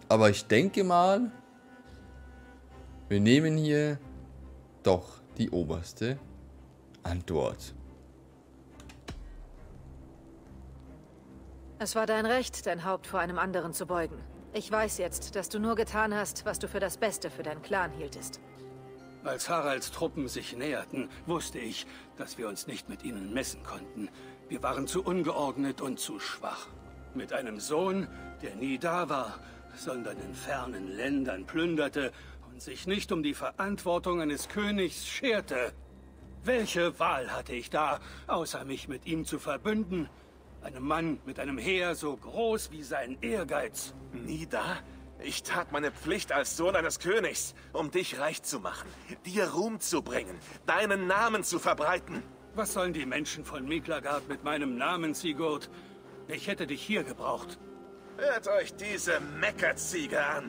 Aber ich denke mal, wir nehmen hier doch die oberste Antwort. Es war dein Recht, dein Haupt vor einem anderen zu beugen. Ich weiß jetzt, dass du nur getan hast, was du für das Beste für deinen Clan hieltest. Als Haralds Truppen sich näherten, wusste ich, dass wir uns nicht mit ihnen messen konnten. Wir waren zu ungeordnet und zu schwach. Mit einem Sohn, der nie da war, sondern in fernen Ländern plünderte und sich nicht um die Verantwortung eines Königs scherte. Welche Wahl hatte ich da, außer mich mit ihm zu verbünden? Einem Mann mit einem Heer so groß wie sein Ehrgeiz. Nie da? Ich tat meine Pflicht als Sohn eines Königs, um dich reich zu machen, dir Ruhm zu bringen, deinen Namen zu verbreiten. Was sollen die Menschen von Miklagard mit meinem Namen, Sigurd? Ich hätte dich hier gebraucht. Hört euch diese Meckerziege an.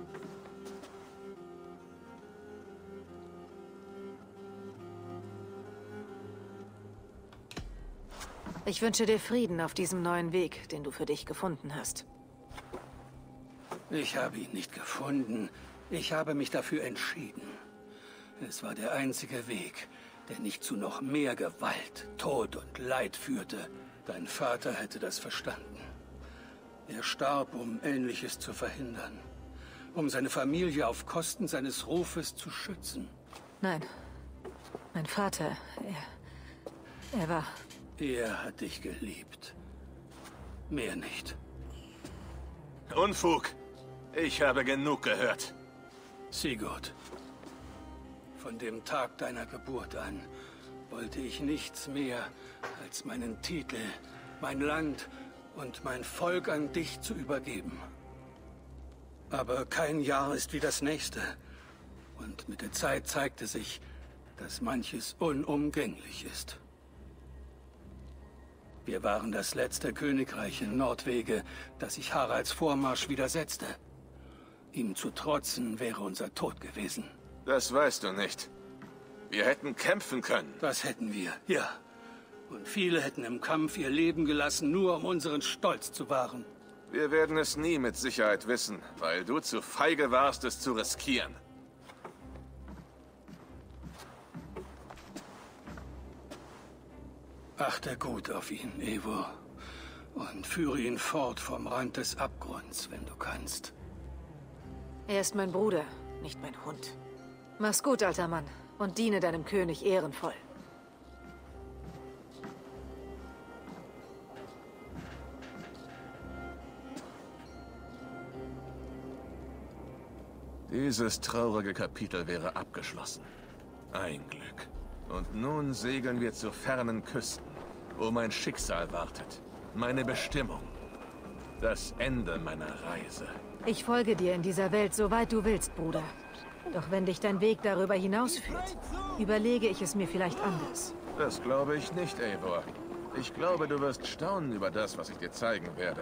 Ich wünsche dir Frieden auf diesem neuen Weg, den du für dich gefunden hast. Ich habe ihn nicht gefunden. Ich habe mich dafür entschieden. Es war der einzige Weg, der nicht zu noch mehr Gewalt, Tod und Leid führte. Dein Vater hätte das verstanden. Er starb, um Ähnliches zu verhindern. Um seine Familie auf Kosten seines Rufes zu schützen. Nein. Mein Vater, er war... Er hat dich geliebt. Mehr nicht. Unfug. Ich habe genug gehört. Sigurd, von dem Tag deiner Geburt an wollte ich nichts mehr, als meinen Titel, mein Land und mein Volk an dich zu übergeben. Aber kein Jahr ist wie das nächste. Und mit der Zeit zeigte sich, dass manches unumgänglich ist. Wir waren das letzte Königreich in Nordwege, das sich Haralds Vormarsch widersetzte. Ihm zu trotzen wäre unser Tod gewesen. Das weißt du nicht. Wir hätten kämpfen können. Das hätten wir, ja. Und viele hätten im Kampf ihr Leben gelassen, nur um unseren Stolz zu wahren. Wir werden es nie mit Sicherheit wissen, weil du zu feige warst, es zu riskieren. Achte gut auf ihn, Eivor. Und führe ihn fort vom Rand des Abgrunds, wenn du kannst. Er ist mein Bruder, nicht mein Hund. Mach's gut, alter Mann, und diene deinem König ehrenvoll. Dieses traurige Kapitel wäre abgeschlossen. Ein Glück. Und nun segeln wir zu fernen Küsten, wo mein Schicksal wartet. Meine Bestimmung. Das Ende meiner Reise. Ich folge dir in dieser Welt, soweit du willst, Bruder. Doch wenn dich dein Weg darüber hinausführt, überlege ich es mir vielleicht anders. Das glaube ich nicht, Eivor. Ich glaube, du wirst staunen über das, was ich dir zeigen werde.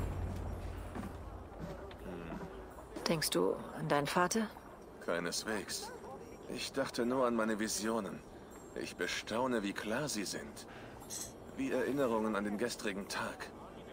Denkst du an deinen Vater? Keineswegs. Ich dachte nur an meine Visionen. Ich bestaune, wie klar sie sind. Wie Erinnerungen an den gestrigen Tag.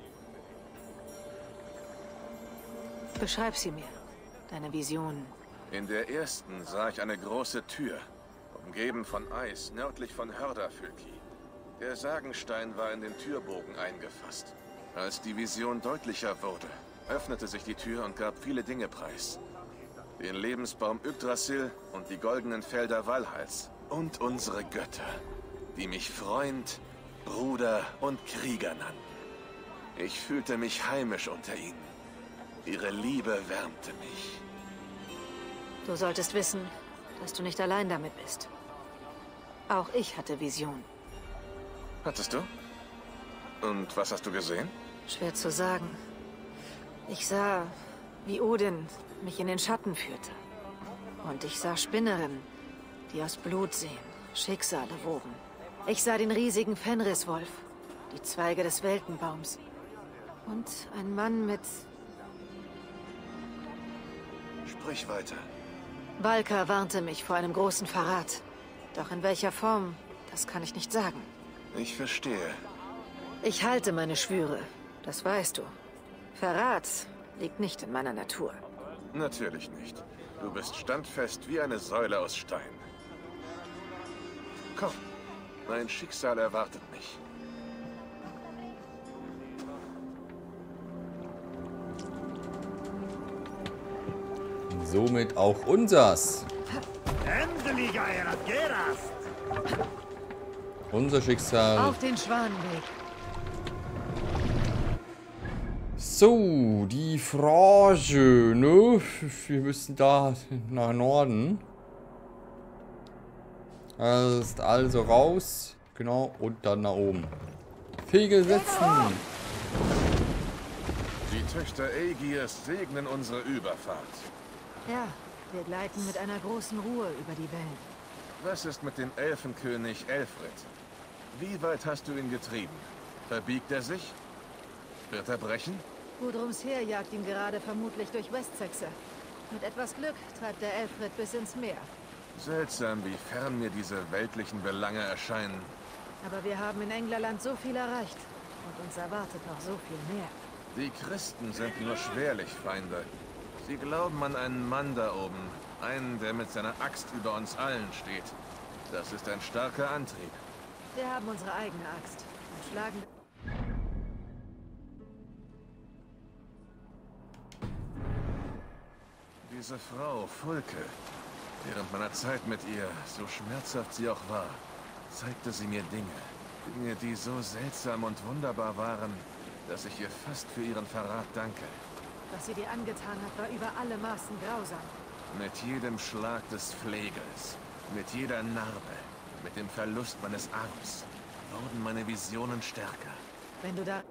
Beschreib sie mir. Deine Visionen. In der ersten sah ich eine große Tür, umgeben von Eis, nördlich von Hördafylki. Der Sagenstein war in den Türbogen eingefasst. Als die Vision deutlicher wurde, öffnete sich die Tür und gab viele Dinge preis. Den Lebensbaum Yggdrasil und die goldenen Felder Valhalls. Und unsere Götter, die mich Freund, Bruder und Krieger nannten. Ich fühlte mich heimisch unter ihnen. Ihre Liebe wärmte mich. Du solltest wissen, dass du nicht allein damit bist. Auch ich hatte Visionen. Hattest du? Und was hast du gesehen? Schwer zu sagen. Ich sah, wie Odin mich in den Schatten führte. Und ich sah Spinnerinnen, die aus Blut sehen, Schicksale woben. Ich sah den riesigen Fenriswolf, die Zweige des Weltenbaums. Und ein Mann mit... Sprich weiter. Valka warnte mich vor einem großen Verrat. Doch in welcher Form, das kann ich nicht sagen. Ich verstehe. Ich halte meine Schwüre, das weißt du. Verrat Liegt nicht in meiner Natur. Natürlich nicht. Du bist standfest wie eine Säule aus Stein. Komm, mein Schicksal erwartet mich. Somit auch unsers. Unser Schicksal. Auf den Schwanenweg. So, die Frage, ne? Wir müssen da nach Norden. Das ist also raus. Genau, und dann nach oben. Fegel setzen. Die Töchter Aegirs segnen unsere Überfahrt. Ja, wir gleiten mit einer großen Ruhe über die Wellen. Was ist mit dem Elfenkönig Elfred? Wie weit hast du ihn getrieben? Verbiegt er sich? Wird er brechen? Gudrums Heer jagt ihn gerade vermutlich durch Westsexe. Mit etwas Glück treibt der Elfred bis ins Meer. Seltsam, wie fern mir diese weltlichen Belange erscheinen. Aber wir haben in Englerland so viel erreicht. Und uns erwartet noch so viel mehr. Die Christen sind nur schwerlich Feinde. Sie glauben an einen Mann da oben. Einen, der mit seiner Axt über uns allen steht. Das ist ein starker Antrieb. Wir haben unsere eigene Axt und schlagen... Diese Frau, Fulke, während meiner Zeit mit ihr, so schmerzhaft sie auch war, zeigte sie mir Dinge, die so seltsam und wunderbar waren, dass ich ihr fast für ihren Verrat danke. Was sie dir angetan hat, war über alle Maßen grausam. Mit jedem Schlag des Flegels, mit jeder Narbe, mit dem Verlust meines Arms, wurden meine Visionen stärker. Wenn du da...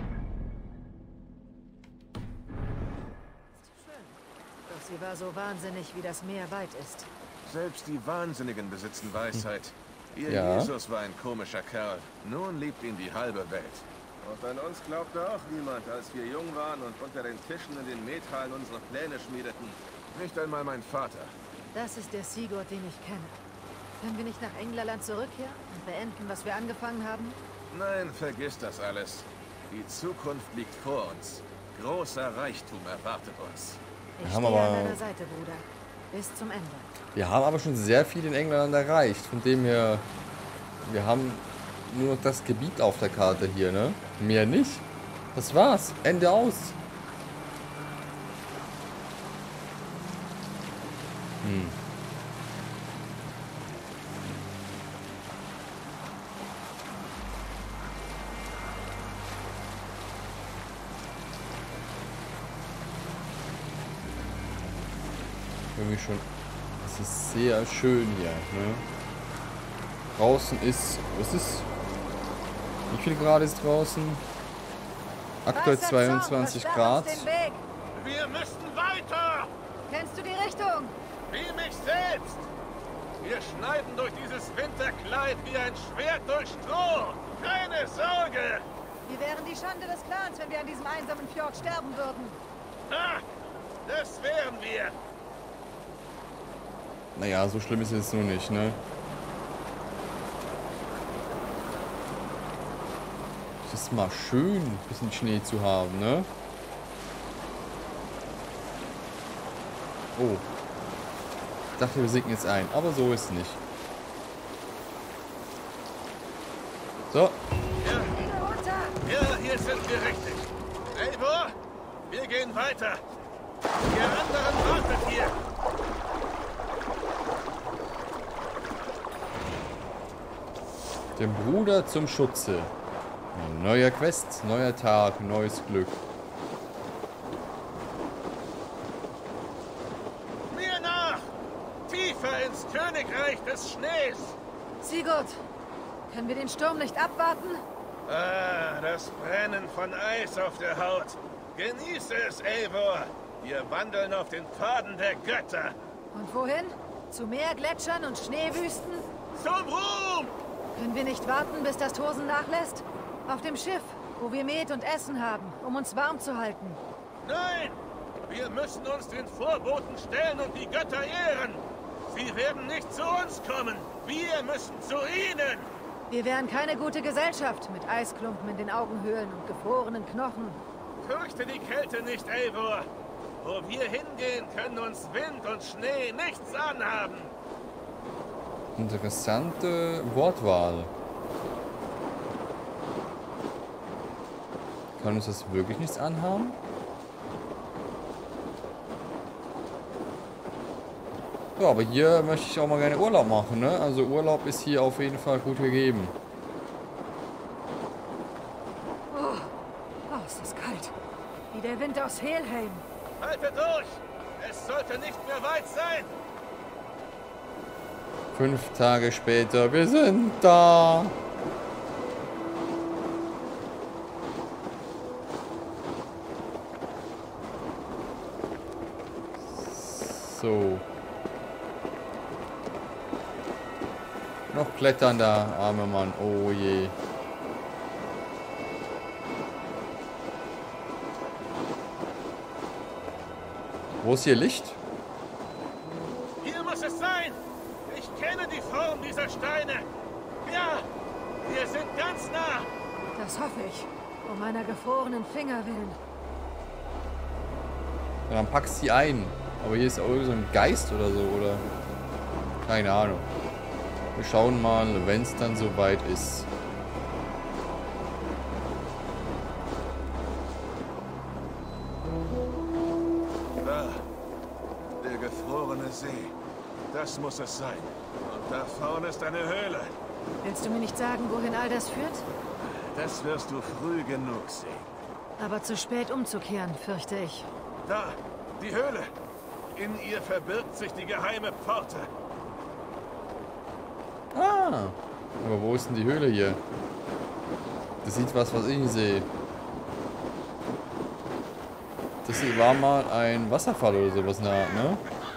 Doch sie war so wahnsinnig, wie das Meer weit ist. Selbst die Wahnsinnigen besitzen Weisheit. Ihr Ja. Jesus war ein komischer Kerl. Nun liebt ihn die halbe Welt. Und an uns glaubte auch niemand, als wir jung waren und unter den Tischen in den Methallen unsere Pläne schmiedeten. Nicht einmal mein Vater. Das ist der Sigurd, den ich kenne. Können wir nicht nach Englerland zurückkehren und beenden, was wir angefangen haben? Nein, vergiss das alles. Die Zukunft liegt vor uns. Großer Reichtum erwartet uns. Ich haben stehe aber- an deiner Seite, Bruder. Bis zum Ende. Wir haben aber schon sehr viel in England erreicht. Von dem her, wir haben nur noch das Gebiet auf der Karte hier, ne? Mehr nicht. Das war's. Ende aus. Irgendwie schon. Es ist sehr schön hier, ne? Draußen ist. Was ist? Wie viel Grad ist draußen? Aktuell 22 Grad. Wir müssen weiter! Kennst du die Richtung? Wie mich selbst! Wir schneiden durch dieses Winterkleid wie ein Schwert durch Stroh! Keine Sorge! Wir wären die Schande des Clans, wenn wir an diesem einsamen Fjord sterben würden. Ha! Das wären wir! Naja, so schlimm ist es nur nicht, ne? Es ist mal schön, ein bisschen Schnee zu haben, ne? Oh. Ich dachte, wir sinken jetzt ein, aber so ist es nicht. So. Ja, hier sind wir richtig. Eivor, wir gehen weiter. Ihr anderen wartet hier. Dem Bruder zum Schutze. Ein neuer Quest, neuer Tag, neues Glück. Mir nach! Tiefer ins Königreich des Schnees! Sigurd, können wir den Sturm nicht abwarten? Ah, das Brennen von Eis auf der Haut. Genieße es, Eivor. Wir wandeln auf den Pfaden der Götter. Und wohin? Zu Meer, Gletschern und Schneewüsten? Zum Ruhm! Können wir nicht warten, bis das Tosen nachlässt? Auf dem Schiff, wo wir Met und Essen haben, um uns warm zu halten. Nein! Wir müssen uns den Vorboten stellen und die Götter ehren. Sie werden nicht zu uns kommen. Wir müssen zu ihnen. Wir wären keine gute Gesellschaft mit Eisklumpen in den Augenhöhlen und gefrorenen Knochen. Fürchte die Kälte nicht, Eivor. Wo wir hingehen, können uns Wind und Schnee nichts anhaben. Interessante Wortwahl. Kann uns das wirklich nichts anhaben? Ja, aber hier möchte ich auch mal gerne Urlaub machen, ne? Also Urlaub ist hier auf jeden Fall gut gegeben. Oh, ist das kalt. Wie der Wind aus Helheim. Haltet durch! Es sollte nicht mehr weit sein! 5 Tage später, wir sind da. So. Noch klettern da, armer Mann. Oh je. Wo ist hier Licht? Hier muss es sein! Ich kenne die Form dieser Steine! Ja! Wir sind ganz nah! Das hoffe ich. Um meiner gefrorenen Finger willen. Ja, dann packst sie ein. Aber hier ist auch so ein Geist oder so, oder? Keine Ahnung. Wir schauen mal, wenn es dann soweit ist. Da. Der gefrorene See. Das muss es sein. Und da vorne ist eine Höhle. Willst du mir nicht sagen, wohin all das führt? Das wirst du früh genug sehen. Aber zu spät umzukehren, fürchte ich. Da! Die Höhle! In ihr verbirgt sich die geheime Pforte. Ah. Aber wo ist denn die Höhle hier? Das sieht was ich nicht sehe. Das hier war mal ein Wasserfall oder sowas in der Art, ne?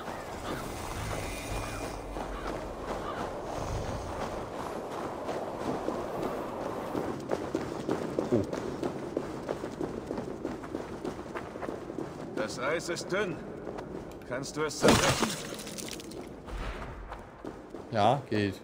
Oh. Das Eis ist dünn. Kannst du es zerbrechen? Ja, geht.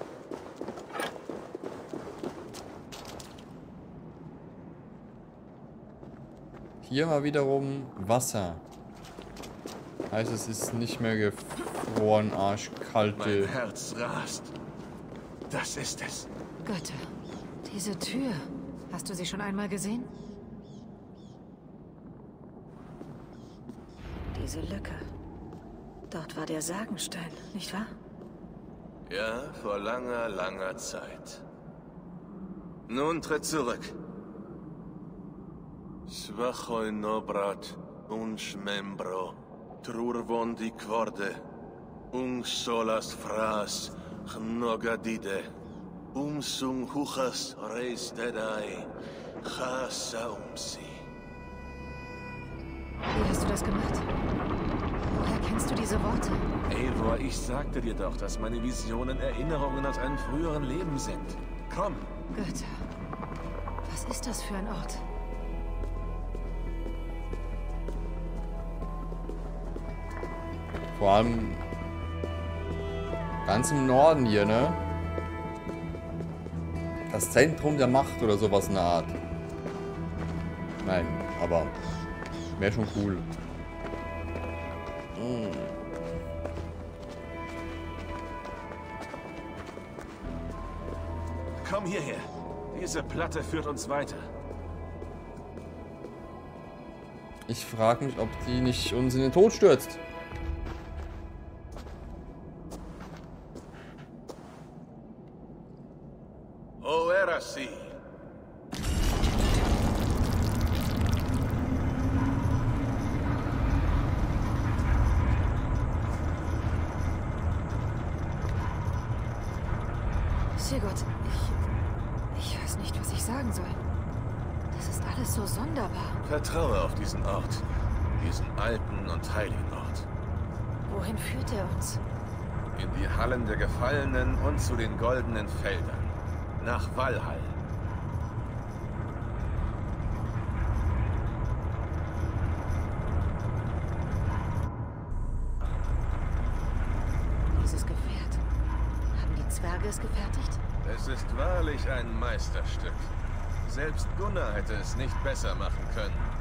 Hier mal wiederum Wasser. Heißt, es ist nicht mehr gefroren, arschkalte. Mein Herz rast. Das ist es. Götter, diese Tür. Hast du sie schon einmal gesehen? Diese Lücke. Dort war der Sagenstein, nicht wahr? Ja, vor langer, langer Zeit. Nun tritt zurück. Svachoi nobrat, uns membro, trurvon di quorde, solas fras, gnogadide, sung huchas reis dedai, chasa umsi. Wie hast du das gemacht? Woher kennst du diese Worte? Eivor, ich sagte dir doch, dass meine Visionen Erinnerungen aus einem früheren Leben sind. Komm! Götter, was ist das für ein Ort? Vor allem ganz im Norden hier, ne? Das Zentrum der Macht oder sowas in der Art. Nein, aber wäre schon cool. Komm hierher. Diese Platte führt uns weiter. Ich frage mich, ob die nicht uns in den Tod stürzt. O era si. Sigurd, ich weiß nicht, was ich sagen soll. Das ist alles so sonderbar. Vertraue auf diesen Ort. Diesen alten und heiligen Ort. Wohin führt er uns? In die Hallen der Gefallenen und zu den goldenen Feldern. Nach Valhall. Dieses Gefährt. Haben die Zwerge es gefertigt? Es ist wahrlich ein Meisterstück. Selbst Gunnar hätte es nicht besser machen können.